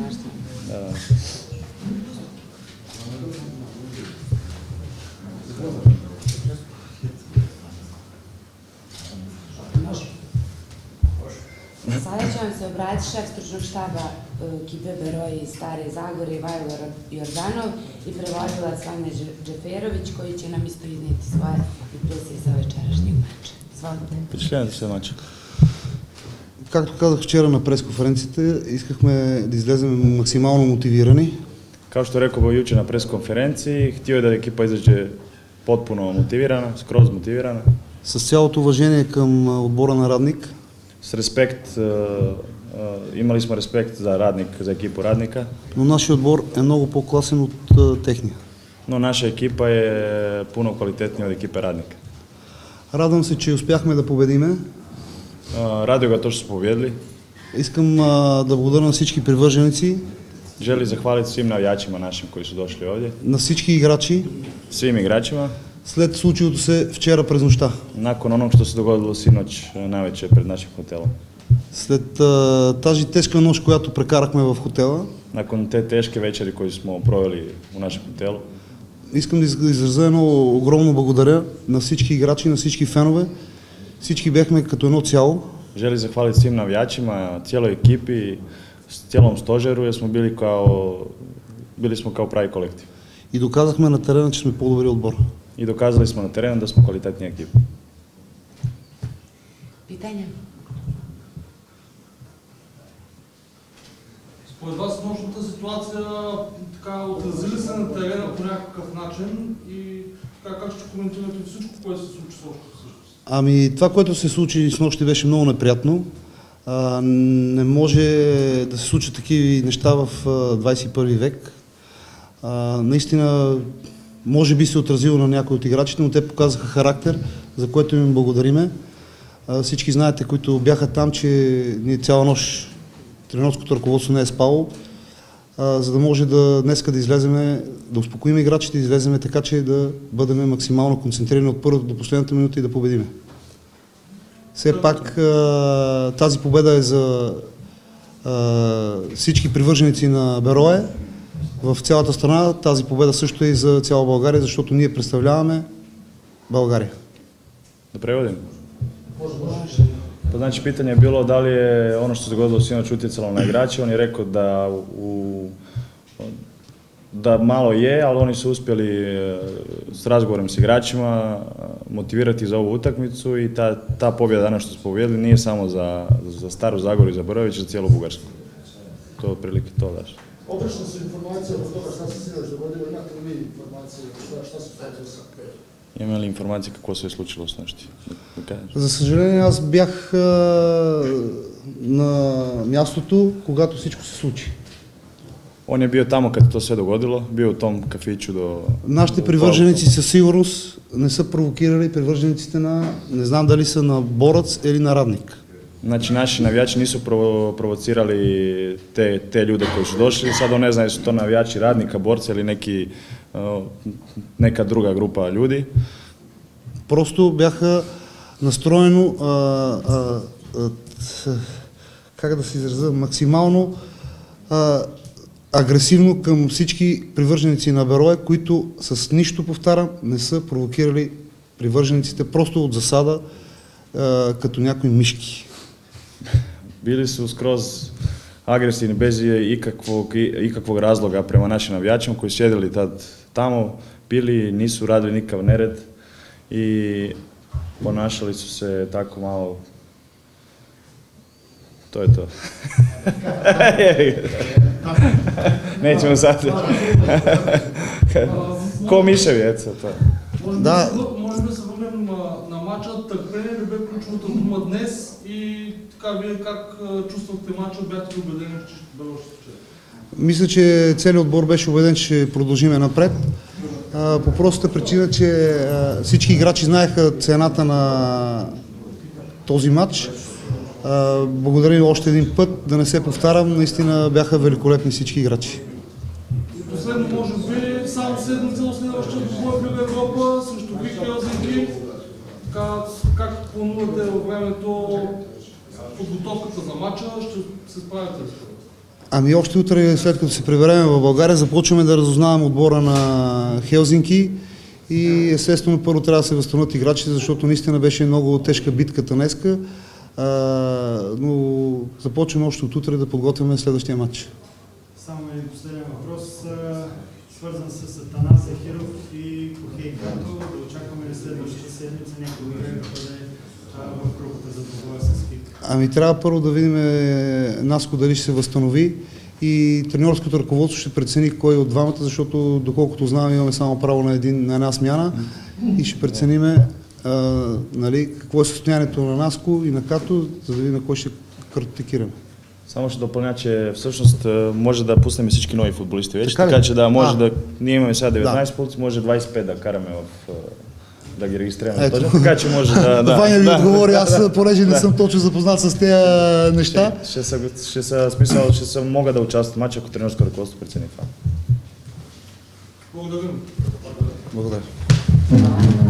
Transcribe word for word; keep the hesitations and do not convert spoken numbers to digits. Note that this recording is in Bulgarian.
нашата. Да. Sada će vam se obratiti šef stručnog štaba ekipe Beroe iz Stare Zagore, Ivajlo Jordanov i prevodilac Vanja Džeferović, koji će nam isto iznijeti svoje impresije sa večerašnjeg meča. Izvolite. Впечатление се мача. Както казах вчера на пресконференцията, искахме да излезем максимално мотивирани. Kao što je rekao jučer na preskonferenciji, htio je da ekipa izađe potpuno motivirana, skroz motivirana. С цялото уважение към отбора на Радник. S respekt, imali smo respekt za Radnik, za ekipu Radnika. Но нашия отбор е много по-класен от техния. No naša ekipa je puno kvalitetnija od ekipe Radnika. Радвам се, че успяхме да победиме. Радuje ga to što su pobjedili. Искам а, да благодаря на всички привърженици. Želi zahvaliti svim navijačima našim koji su došli ovdje. На всички играчи. Svim igračima. След случилото се вчера през нощта. Nakon onog što se dogodilo sinoć navečer pred našim hotelom. След а, тази тежка нощ, която прекарахме в хотела. Nakon te teške večeri koju smo proveli u našem hotelu. Искам да изразя едно огромно благодаря на всички играчи, на всички фенове. Всички бяхме като едно цяло. Želim zahvaliti svim navijačima, cijeloj ekipi, cijelom stožeru, jer smo bili kao, bili smo kao pravi kolektiv. И доказахме на терена, че сме по-добри отбор. I dokazali smo na terenu da smo kvalitetnija ekipa. Питания? Според вас нощната ситуация така отразили се на терена по някакъв начин и така, как ще коментирате всичко, което се случи с още всъщност? Ами това, което се случи с нощи, беше много неприятно. А, не може да се случат такива неща в двадесет и първи век. А, наистина, може би се отразило на някои от играчите, но те показаха характер, за което им благодариме. А, всички знаете, които бяха там, че ние цяла нощ тренерското ръководство не е спало, а, за да може да днеска да излеземе, да успокоим играчите, да излеземе така, че да бъдем максимално концентрирани от първата до последната минута и да победиме. Все пак а, тази победа е за а, всички привърженици на Берое в цялата страна. Тази победа също е и за цяла България, защото ние представляваме България. Da prevodim? Pa znači, pitanje je bilo da li je ono što se dogodilo sinoć utjecalo na igrače. On je rekao da, u, da malo je, ali oni su uspjeli s razgovorom s igračima motivirati za ovu utakmicu i ta, ta pobjeda danas što smo pobjedili nije samo za, za Staru Zagoru i za Beroe, već za cijelu Bugarsku. To je otprilike to daš. Obično su informacije od toga šta se sinoć dogodilo, imate li vi informacije šta se случило sa? Има ли информация какво се е случило с нощи? За съжаление, аз бях а, на мястото, когато всичко се случи. On je bio tamo kad to sve dogodilo, bio u tom kafiću do... Нашите привърженици със сигурност не са провокирали привържениците на, не знам дали са на Борац или на Радник. Znači, naši navijači nisu provo, provocirali te, te ljude koji su došli, sad on ne zna jesu to navijači Radnika, Borca ili neki, uh, neka druga grupa ljudi. Просто бяха настроено, а, а, а, как да се изразя, максимално а, агресивно към всички привърженици на Берое, които с нищо, повтарям, не са провокирали привържениците просто от засада, а, като някои мишки. Bili su skroz agresivni bez ikakvog, ikakvog razloga prema našim navijačima koji su sjedili tad tamo, pili, nisu radili nikav nered i ponašali su se tako malo. To je to. Nećemo sad. Ko miševi, eto to. Да. Може би да се върнем на матча. Търпение ли бе ключовата дума днес и така вие как чувствахте матча, бяхте ли убедени, че ще бъде още вчера? Мисля, че целият отбор беше убеден, че ще продължиме напред. А, по простата причина, че а, всички играчи знаеха цената на този матч. А, благодаря още един път, да не се повтарям, наистина бяха великолепни всички играчи. И последно, може би, само седмица до следващия двубой в Лига Европа срещу ВиК Хелзинки. Как планувате във времето подготовката за матча, ще се справите ли с това? Ами още утре, след като се приберем в България, започваме да разузнаваме отбора на Хелзинки и естествено първо трябва да се възстановят играчите, защото наистина беше много тежка битката днеска, а, но започваме още от утре да подготвяме следващия матч. Само един последен въпрос, свързан с Атанас Захиров и Кохей Като. Да очакваме ли следващата седмица някой да бъде в групата за двобоя с КИК? Ами трябва първо да видим Наско дали ще се възстанови и треньорското ръководство ще прецени кой от двамата, защото доколкото знам имаме само право на, един, на една смяна и ще прецениме а, нали, какво е състоянието на Наско и на Като, за да видим на кой ще картотекираме. Само ще допълня, че всъщност може да пуснем всички нови футболисти вече, така, така че да, може а. да, ние имаме сега деветнайсет Да. пункта, може двайсет и пет да караме в, да ги регистрираме. Ето. Точно, така че може да... да Ваня ви да, отговори, аз да, понеже не да. съм точно запознат с тези неща. Ще, ще, са, ще, са, смисъл, ще са, мога да участват в матча, ако тренерско ръководство прецени това. Благодарим. Благодаря.